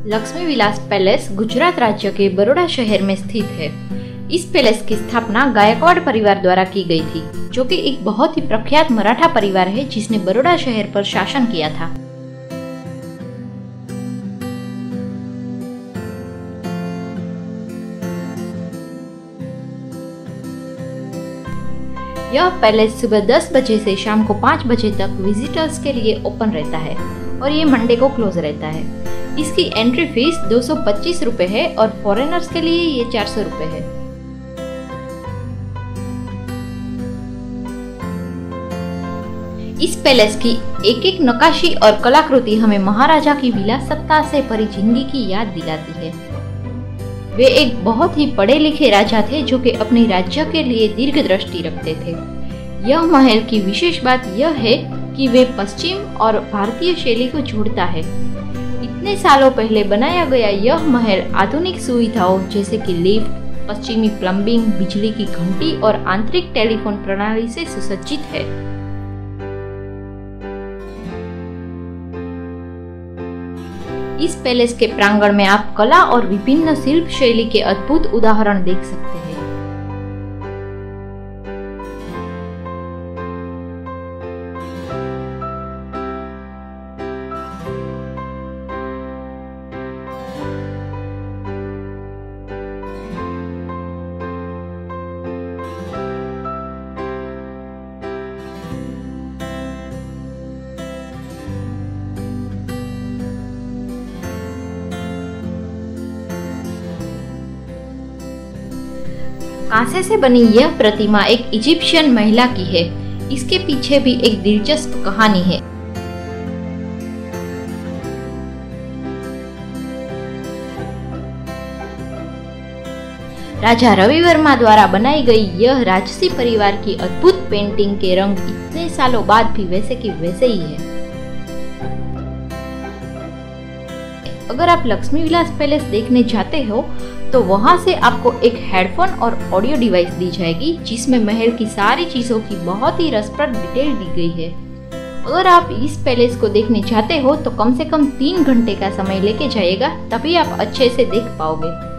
Lakshmi Vilas palace Gujarat राज्य के बड़ौदा शहर में स्थित है। इस पैलेस की स्थापना गायकवाड़ परिवार द्वारा की गई थी, जो कि एक बहुत ही प्रख्यात मराठा परिवार है जिसने बड़ौदा शहर पर शासन किया था। यह पैलेस सुबह 10 बजे से शाम को 5 बजे तक विजिटर्स के लिए ओपन रहता है और ये मंडे को क्लोज रहता है। इसकी एंट्री फीस 225 रुपए है और फॉरेनर्स के लिए ये 400 रुपए है। इस पैलेस की एक एक नक्काशी और कलाकृति हमें महाराजा की विलासिता से भरी जिंदगी की याद दिलाती है। वे एक बहुत ही पढ़े लिखे राजा थे जो कि अपने राज्य के लिए दीर्घ दृष्टि रखते थे। यह महल की विशेष बात यह है कि वे पश्चिम और भारतीय शैली को जोड़ता है। इतने सालों पहले बनाया गया यह महल आधुनिक सुविधाओं जैसे कि लिफ्ट, पश्चिमी प्लम्बिंग, बिजली की घंटी और आंतरिक टेलीफोन प्रणाली से सुसज्जित है। इस पैलेस के प्रांगण में आप कला और विभिन्न शिल्प शैली के अद्भुत उदाहरण देख सकते हैं। कांसे से बनी यह प्रतिमा एक इजिप्शियन महिला की है। इसके पीछे भी एक दिलचस्प कहानी है। राजा रवि वर्मा द्वारा बनाई गई यह राजसी परिवार की अद्भुत पेंटिंग के रंग इतने सालों बाद भी वैसे की वैसे ही है। अगर आप लक्ष्मी विलास पैलेस देखने जाते हो तो वहां से आपको एक हेडफोन और ऑडियो डिवाइस दी जाएगी जिसमें महल की सारी चीजों की बहुत ही रसप्रद डिटेल दी गई है। अगर आप इस पैलेस को देखने जाते हो तो कम से कम 3 घंटे का समय लेके जाइएगा, तभी आप अच्छे से देख पाओगे।